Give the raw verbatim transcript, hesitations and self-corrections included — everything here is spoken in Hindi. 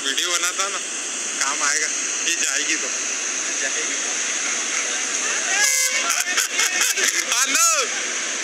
वीडियो बनाता ना, काम आएगा। ये जाएगी तो जाएगी। आनो